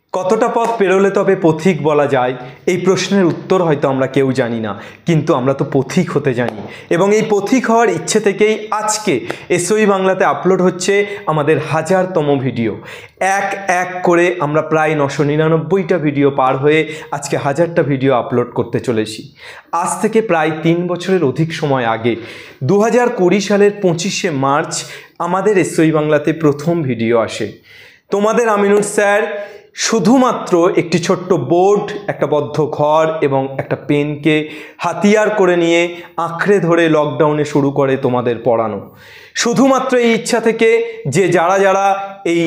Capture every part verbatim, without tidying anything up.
কতটা পথ পেরোলে তবে পথিক বলা যায় এই প্রশ্নের উত্তর হয়তো আমরা কেউ জানি না, কিন্তু আমরা তো পথিক হতে জানি। এবং এই পথিক হওয়ার ইচ্ছে থেকেই আজকে এসওই বাংলাতে আপলোড হচ্ছে আমাদের হাজারতম ভিডিও। এক এক করে আমরা প্রায় নশো নিরানব্বইটা ভিডিও পার হয়ে আজকে হাজারটা ভিডিও আপলোড করতে চলেছি। আজ থেকে প্রায় তিন বছরের অধিক সময় আগে দু হাজার কুড়ি সালের পঁচিশে মার্চ আমাদের এসওই বাংলাতে প্রথম ভিডিও আসে। তোমাদের আমিনুর স্যার শুধুমাত্র একটি ছোট্ট বোর্ড, একটা বদ্ধ ঘর এবং একটা পেনকে হাতিয়ার করে নিয়ে আঁকড়ে ধরে লকডাউনে শুরু করে তোমাদের পড়ানো। শুধুমাত্র এই ইচ্ছা থেকে যে যারা যারা এই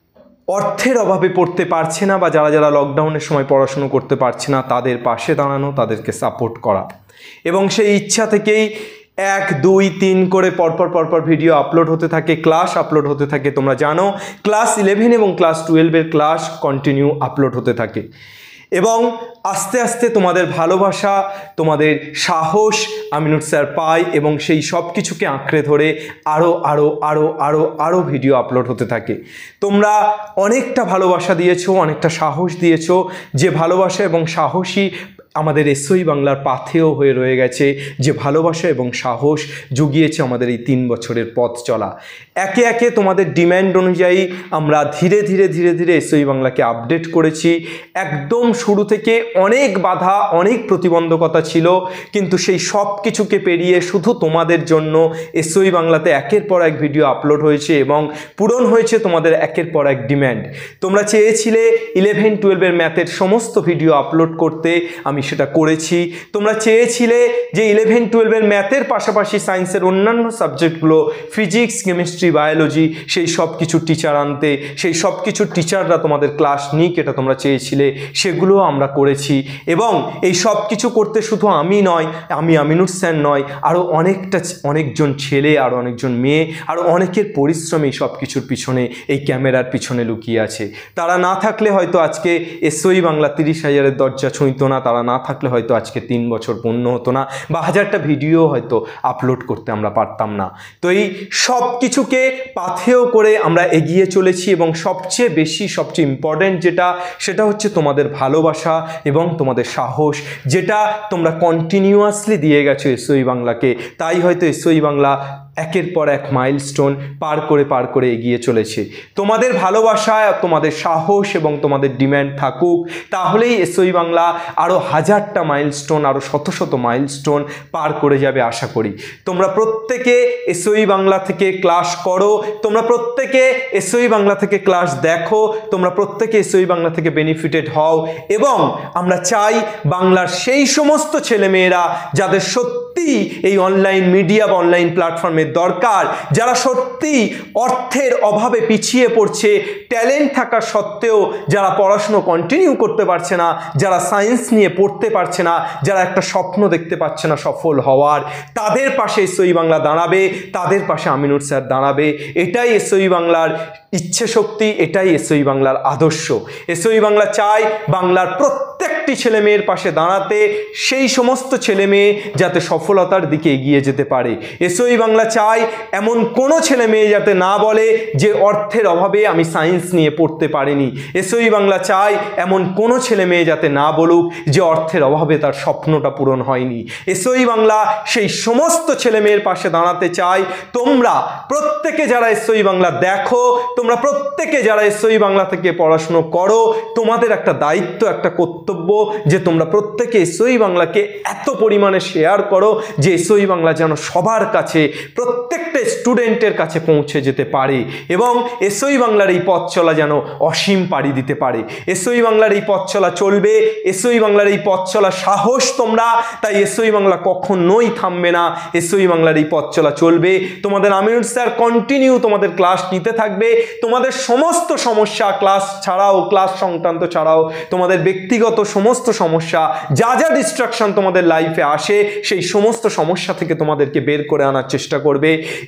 অর্থের অভাবে পড়তে পারছে না বা যারা যারা লকডাউনের সময় পড়াশুনো করতে পারছে না তাদের পাশে দাঁড়ানো, তাদেরকে সাপোর্ট করা। এবং সেই ইচ্ছা থেকেই এক দুই তিন করে পরপর পরপর ভিডিও আপলোড হতে থাকে, ক্লাস আপলোড হতে থাকে। তোমরা জানো ক্লাস ইলেভেন এবং ক্লাস টুয়েলভের ক্লাস কন্টিনিউ আপলোড হতে থাকে। এবং আস্তে আস্তে তোমাদের ভালোবাসা, তোমাদের সাহস আমিনুর স্যার পায় এবং সেই সব কিছুকে আঁকড়ে ধরে আরও আরও আরও আরও আরও ভিডিও আপলোড হতে থাকে। তোমরা অনেকটা ভালোবাসা দিয়েছো, অনেকটা সাহস দিয়েছো, যে ভালোবাসা এবং সাহসী আমাদের এসওই বাংলার পাথেয় হয়ে রয়ে গেছে, যে ভালোবাসা এবং সাহস জুগিয়েছে আমাদের এই তিন বছরের পথ চলা। একে একে তোমাদের ডিম্যান্ড অনুযায়ী আমরা ধীরে ধীরে ধীরে ধীরে এসওই বাংলাকে আপডেট করেছি। একদম শুরু থেকে অনেক বাধা, অনেক প্রতিবন্ধকতা ছিল, কিন্তু সেই সব কিছুকে পেরিয়ে শুধু তোমাদের জন্য এসওই বাংলাতে একের পর এক ভিডিও আপলোড হয়েছে এবং পূরণ হয়েছে তোমাদের একের পর এক ডিম্যান্ড। তোমরা চেয়েছিলে ইলেভেন টুয়েলভের ম্যাথের সমস্ত ভিডিও আপলোড করতে, আমি সেটা করেছি। তোমরা চেয়েছিলে যে ইলেভেন টুয়েলভের ম্যাথের পাশাপাশি সায়েন্সের অন্যান্য সাবজেক্টগুলো, ফিজিক্স, কেমিস্ট্রি, বায়োলজি, সেই সব কিছু টিচার আনতে, সেই সব কিছু টিচাররা তোমাদের ক্লাস নিক, এটা তোমরা চেয়েছিলে, সেগুলোও আমরা করেছি। এবং এই সব কিছু করতে শুধু আমি নয়, আমি আমিনুর স্যার নয়, আরও অনেকটা অনেকজন ছেলে, আরও অনেকজন মেয়ে, আরও অনেকের পরিশ্রম এই সব কিছুর পিছনে, এই ক্যামেরার পিছনে লুকিয়ে আছে। তারা না থাকলে হয়তো আজকে এসওই বাংলা তিরিশ হাজারের দরজা ছুঁইতো না, তারা না থাকলে হয়তো আজকে তিন বছর পূর্ণ হতো না, বা হাজারটা ভিডিও হয়তো আপলোড করতে আমরা পারতাম না। তো এই সব কিছুকে পাথেয় করে আমরা এগিয়ে চলেছি এবং সবচেয়ে বেশি, সবচেয়ে ইম্পর্টেন্ট যেটা, সেটা হচ্ছে তোমাদের ভালোবাসা এবং তোমাদের সাহস, যেটা তোমরা কন্টিনিউয়াসলি দিয়ে গেছো এসওই বাংলাকে। তাই হয়তো এসওই বাংলা একের পর এক মাইলস্টোন পার করে পার করে এগিয়ে চলেছে। তোমাদের ভালোবাসা, তোমাদের সাহস এবং তোমাদের ডিম্যান্ড থাকুক, তাহলেই এসওই বাংলা আরও হাজারটা মাইলস্টোন, আরও শত শত মাইলস্টোন পার করে যাবে আশা করি। তোমরা প্রত্যেকে এসওই বাংলা থেকে ক্লাস করো, তোমরা প্রত্যেকে এসওই বাংলা থেকে ক্লাস দেখো, তোমরা প্রত্যেকে এসওই বাংলা থেকে বেনিফিটেড হও। এবং আমরা চাই বাংলার সেই সমস্ত ছেলেমেয়েরা যাদের সত্যি এই অনলাইন মিডিয়া বা অনলাইন প্ল্যাটফর্মে দরকার, যারা সত্যি অর্থের অভাবে পিছিয়ে পড়ছে, ট্যালেন্ট থাকা সত্ত্বেও যারা পড়াশুনো কন্টিনিউ করতে পারছে না, যারা সায়েন্স নিয়ে পড়তে পারছে না, যারা একটা স্বপ্ন দেখতে পাচ্ছে না সফল হওয়ার, তাদের পাশে এসওই বাংলা দাঁড়াবে, তাদের পাশে আমিনুর স্যার দাঁড়াবে। এটাই এসওই বাংলার ইচ্ছে শক্তি, এটাই এসওই বাংলার আদর্শ। এসওই বাংলা চায় বাংলার প্রত্যেকটি ছেলে মেয়ের পাশে দাঁড়াতে, সেই সমস্ত ছেলে মেয়ে যাতে সফলতার দিকে এগিয়ে যেতে পারে। এসওই বাংলা চায় এমন কোনো ছেলে মেয়ে যাতে না বলে যে অর্থের অভাবে আমি সায়েন্স নিয়ে পড়তে পারিনি। এসওই বাংলা চায় এমন কোনো ছেলে মেয়ে যাতে না বলুক যে অর্থের অভাবে তার স্বপ্নটা পূরণ হয়নি। এসওই বাংলা সেই সমস্ত ছেলে মেয়ের পাশে দাঁড়াতে চায়। তোমরা প্রত্যেকে যারা এসওই বাংলা দেখো, তোমরা প্রত্যেকে যারা এসওই বাংলা থেকে পড়াশুনো করো, তোমাদের একটা দায়িত্ব, একটা কর্তব্য যে তোমরা প্রত্যেকে এসওই বাংলাকে এত পরিমাণে শেয়ার করো যে এসওই বাংলা যেন সবার কাছে, প্রত্যেকটা স্টুডেন্টের কাছে পৌঁছে যেতে পারে এবং এসওই বাংলার এই পথ চলা যেন অসীম পাড়ি দিতে পারে। এসওই বাংলার এই পথ চলা চলবে, এসওই বাংলার এই পথ চলা সাহস তোমরা, তাই এসওই বাংলা কখনোই থামবে না। এসওই বাংলার এই পথ চলা চলবে। তোমাদের আমিনুর স্যার কন্টিনিউ তোমাদের ক্লাস নিতে থাকবে। তোমাদের সমস্ত সমস্যা, ক্লাস ছাড়াও, ক্লাস সংক্রান্ত ছাড়াও তোমাদের ব্যক্তিগত সমস্ত সমস্যা, যা যা ডিস্ট্রাকশন তোমাদের লাইফে আসে, সেই সমস্ত সমস্যা থেকে তোমাদেরকে বের করে আনার চেষ্টা করবে।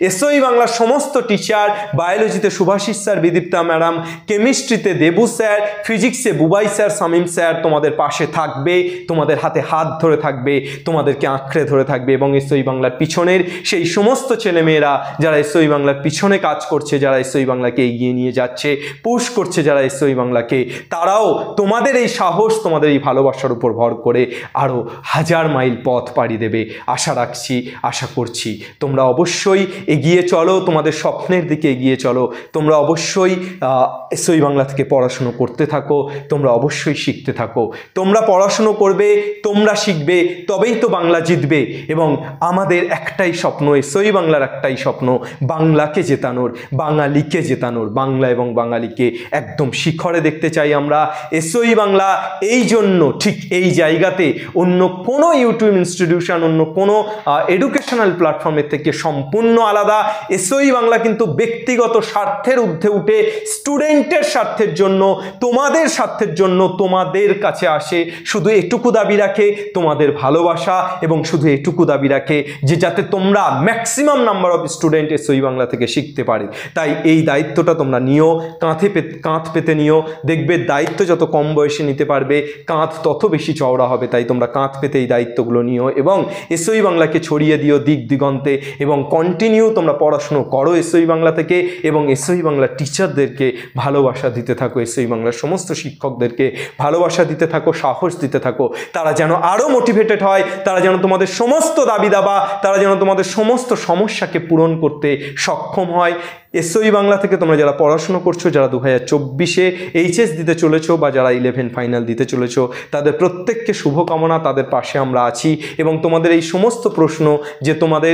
এসওই বাংলার সমস্ত টিচার, বায়োলজিতে সুভাষিস স্যার, বিদীপ্তা ম্যাডাম, কেমিস্ট্রিতে দেবু স্যার, ফিজিক্সে বুবাই স্যার, শামীম স্যার তোমাদের পাশে থাকবে, তোমাদের হাতে হাত ধরে থাকবে, তোমাদেরকে আঁকড়ে ধরে থাকবে। এবং এসওই বাংলার পিছনের সেই সমস্ত ছেলেমেয়েরা যারা এসওই বাংলার পিছনে কাজ করছে, যারা এসওই বাংলাকে এগিয়ে নিয়ে যাচ্ছে, পুশ করছে যারা এসওই বাংলাকে, তারাও তোমাদের এই সাহস, তোমাদের এই ভালোবাসার উপর ভর করে আরও হাজার মাইল পথ পাড়ি দেবে আশা রাখছি, আশা করছি। তোমরা অবশ্যই এগিয়ে চলো, তোমাদের স্বপ্নের দিকে এগিয়ে চলো। তোমরা অবশ্যই এসওই বাংলা থেকে পড়াশুনো করতে থাকো, তোমরা অবশ্যই শিখতে থাকো। তোমরা পড়াশুনো করবে, তোমরা শিখবে, তবেই তো বাংলা জিতবে। এবং আমাদের একটাই স্বপ্ন, এসওই বাংলার একটাই স্বপ্ন, বাংলাকে জেতানোর, বাঙালিকে জেতানোর, বাংলা এবং বাঙালিকে একদম শিখরে দেখতে চাই আমরা। এসওই বাংলা এই জন্য ঠিক এই জায়গাতে অন্য কোনো ইউটিউব ইনস্টিটিউশন, অন্য কোনো এডুকেশনাল প্ল্যাটফর্মের থেকে সম্পূর্ণ আলাদা। এসওই বাংলা কিন্তু ব্যক্তিগত স্বার্থের ঊর্ধ্বে উঠে স্টুডেন্টের স্বার্থের জন্য, তোমাদের স্বার্থের জন্য তোমাদের কাছে আসে। শুধু এটুকু দাবি রাখে তোমাদের ভালোবাসা, এবং শুধু এটুকু দাবি রাখে যে যাতে তোমরা maximum number of student SOE Bangla থেকে শিখতে পারে। তাই এই দায়িত্বটা তোমরা নিও, কাঁধে পেতে কাঁধ পেতে নিও। দেখবে দায়িত্ব যত কম বয়সে নিতে পারবে, কাঁধ তত বেশি চওড়া হবে। তাই তোমরা কাঁধ পেতে এই দায়িত্বগুলো নিও এবং এসওই বাংলাকে ছড়িয়ে দিও দিক দিগন্তে, এবং কন্টিনিউ তোমরা পড়াশুনো করো এসওই বাংলা থেকে, এবং এসওই বাংলার টিচারদেরকে ভালোবাসা দিতে থাকো, এসওই বাংলার সমস্ত শিক্ষকদেরকে ভালোবাসা দিতে থাকো, সাহস দিতে থাকো। তারা যেন আরও মোটিভেটেড হয়, তারা যেন তোমাদের সমস্ত দাবি দাবা, তারা যেন তোমাদের সমস্ত সমস্যাকে পূরণ করতে সক্ষম হয়। এসওই বাংলা থেকে তোমরা যারা পড়াশুনো করছো, যারা দু হাজার চব্বিশে এইচএস দিতে চলেছো বা যারা ইলেভেন ফাইনাল দিতে চলেছো, তাদের প্রত্যেককে শুভকামনা, তাদের পাশে আমরা আছি। এবং তোমাদের এই সমস্ত প্রশ্ন যে তোমাদের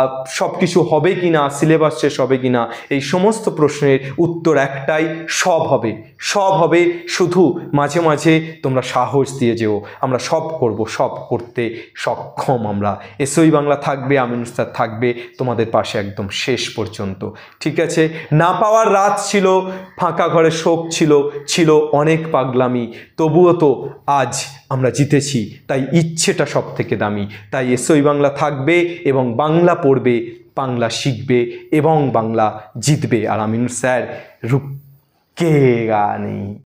সব কিছু হবে কি না, সিলেবাস শেষ হবে কি না, এই সমস্ত প্রশ্নের উত্তর একটাই, সব হবে, সব হবে। শুধু মাঝে মাঝে তোমরা সাহস দিয়ে যেও, আমরা সব করব, সব করতে সক্ষম আমরা। এসওই বাংলা থাকবে, আমিনুর স্যার থাকবে তোমাদের পাশে একদম শেষ পর্যন্ত। ঠিক আছে, না পাওয়ার রাত ছিল, ফাঁকা ঘরে শোক ছিল, ছিল অনেক পাগলামি, তবুও তো আজ আমরা জিতেছি। তাই ইচ্ছেটা সব থেকে দামি। তাই এসওই বাংলা থাকবে এবং বাংলা পড়বে, বাংলা শিখবে এবং বাংলা জিতবে। আর আমিনুর স্যার রুকেগা নেই।